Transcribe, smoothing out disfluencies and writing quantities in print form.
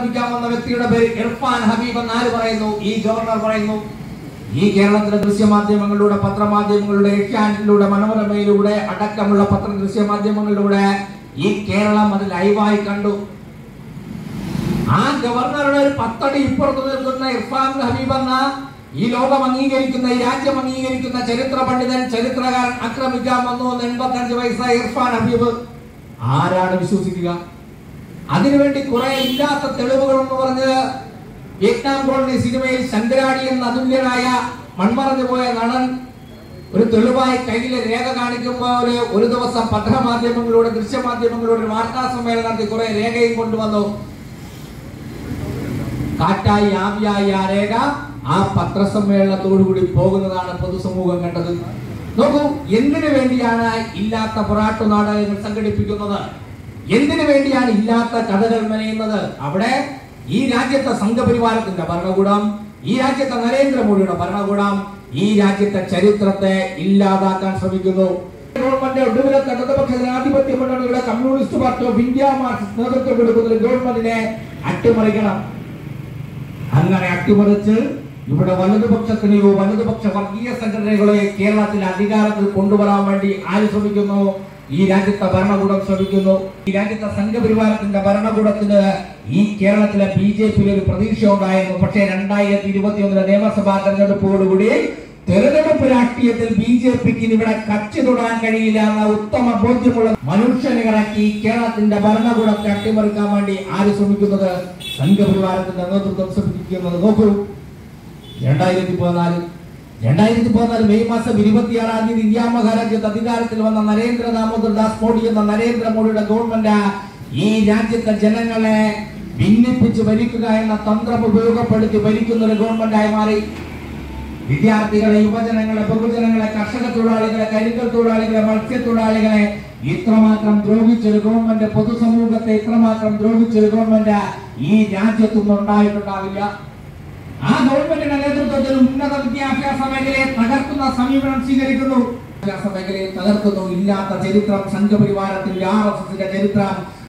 ആക്രമിക്കാൻ വന്ന വ്യക്തിയുടെ പേര് ഇർഫാൻ ഹബീബ് എന്ന് ആര് പറയുന്നു? ഈ ഗവർണർ പറയുന്നു. ഈ കേരളത്തിലെ ദൃശ്യമാധ്യമങ്ങളിലൂടെ, പത്രമാധ്യമങ്ങളിലൂടെ, ഏഷ്യാനെറ്റിലൂടെ, മനോരമയിലൂടെ അടക്കമുള്ള ദൃശ്യമാധ്യമങ്ങളിലൂടെ ഈ കേരളം അത് ലൈവായി കണ്ടു. ആ ഗവർണറുടെ ഒരു 10 അടി ഇപ്പുറത്ത് നിൽക്കുന്ന ഇർഫാൻ ഹബീബ് എന്ന ഈ ലോകം അംഗീകരിക്കുന്ന, ഈ രാജ്യം അംഗീകരിക്കുന്ന ചരിത്ര പണ്ഡിതൻ, ചരിത്രകാരൻ ആക്രമിക്കാൻ വന്നു എന്ന് 85 വയസ്സായ ഇർഫാൻ ഹബീബ് ആരാണ് വിശ്വസിക്കുക? അതിനുവേണ്ടി കുറെ ഇല്ലാത്ത തെളിവുകൾ എന്ന് പറഞ്ഞ് വിയറ്റ്നാം കോളനി സിനിമയിൽ ശങ്കരാടി എന്ന അതുല്യനായ മൺമറഞ്ഞു പോയ നടൻ ഒരു തെളിവായി കയ്യിലെ രേഖ കാണിക്കുമ്പോൾ ഒരു ദിവസം പത്രമാധ്യമങ്ങളിലൂടെ, ദൃശ്യമാധ്യമങ്ങളിലൂടെ വാർത്താ സമ്മേളനം നടത്തി കുറെ രേഖയും കൊണ്ടുവന്നു. കാറ്റായി ആവിയായി ആ രേഖ ആ പത്രസമ്മേളനത്തോടുകൂടി പോകുന്നതാണ് പൊതുസമൂഹം കണ്ടത്. നോക്കൂ, എന്തിനു വേണ്ടിയാണ് ഇല്ലാത്ത പൊറാട്ടു നാടകങ്ങൾ സംഘടിപ്പിക്കുന്നത്? എന്തിനു വേണ്ടിയാണ് ഇല്ലാത്ത കഥകൾ മെനയുന്നത്? അവിടെ ഈ രാജ്യത്തെ സംഘപരിവാരത്തിന്റെ ഭരണകൂടം, ഈ രാജ്യത്തെ നരേന്ദ്രമോദിയുടെ ഭരണകൂടം ഈ രാജ്യത്തെ ചരിത്രത്തെ ഇല്ലാതാക്കാൻ ശ്രമിക്കുന്നു. ഗവൺമെന്റ് ഒടുവിലത്തെ ഇടതുപക്ഷ ജനാധിപത്യ മുന്നണിയുടെ communist party of India Marxist നേതൃത്വം കൊടുക്കുന്ന ഗവൺമെന്റിനെ അട്ടിമറിക്കണം. അങ്ങനെ അട്ടിമറിച്ച് ഇവിടെ വലതുപക്ഷത്തിനെയോ വലതുപക്ഷ വർഗീയ സംഘടനകളെ കേരളത്തിൽ അധികാരത്തിൽ കൊണ്ടുവരാൻ വേണ്ടി ആര് ശ്രമിക്കുന്നു? ഈ രാജ്യത്തെ ഭരണകൂടം ശ്രമിക്കുന്നു. ഈ രാജ്യത്തെ സംഘപരിവാരത്തിന്റെ ഭരണകൂടത്തിന് ഈ കേരളത്തിലെ BJP ഒരു പ്രതീക്ഷ ഉണ്ടായിരുന്നു. പക്ഷേ 2021 നിയമസഭാ തെരഞ്ഞെടുപ്പോടുകൂടി തെരഞ്ഞെടുപ്പ് രാഷ്ട്രീയത്തിൽ BJPക്ക് ഇവിടെ കച്ചി തൊടാൻ കഴിയില്ല എന്ന ഉത്തമ ബോധ്യമുള്ള മനുഷ്യനിറക്കി കേരളത്തിന്റെ ഭരണകൂടത്തെ അട്ടിമറിക്കാൻ വേണ്ടി ആര് ശ്രമിക്കുന്നത്? സംഘപരിവാരത്തിന്റെ നേതൃത്വം ശ്രമിക്കുന്നത്. നോക്കൂ, 2014 മെയ് മാസം 26-ാം തീയതി ഇന്ത്യ മഹാരാജ്യത്ത് അധികാരത്തിൽ വന്ന നരേന്ദ്ര ദാമോദർ ദാസ് മോഡി എന്ന നരേന്ദ്രമോദിയുടെ ഗവൺമെന്റ് ഈ രാജ്യത്തെ ജനങ്ങളെ ഭിന്നിപ്പിച്ച് ഭരിക്കുക എന്ന തന്ത്രം ഉപയോഗപ്പെടുത്തി ഭരിക്കുന്ന ഒരു ഗവൺമെന്റായി മാറി. വിദ്യാർത്ഥികളെ, യുവജനങ്ങളെ, ബഹുജനങ്ങളെ, കർഷക തൊഴിലാളികളെ, കരിങ്കൽ തൊഴിലാളികളെ, മത്സ്യത്തൊഴിലാളികളെ ഇത്രമാത്രം ദ്രോഹിച്ചൊരു ഗവൺമെന്റ്, പൊതുസമൂഹത്തെ ഇത്രമാത്രം ദ്രോഹിച്ചൊരു ഗവൺമെന്റ് ഈ രാജ്യത്തൊന്നും ഉണ്ടായിട്ടുണ്ടാവില്ല. ആ ഗവൺമെന്റിന്റെ നേതൃത്വത്തിൽ ഉന്നത വിദ്യാഭ്യാസ മേഖലയെ തകർക്കുന്ന സമീപനം സ്വീകരിക്കുന്നു. വിദ്യാഭ്യാസ മേഖലയെ തകർക്കുന്നു. ഇല്ലാത്ത ചരിത്രം, സംഘപരിവാരത്തിന്റെ RSSന്റെ ചരിത്രം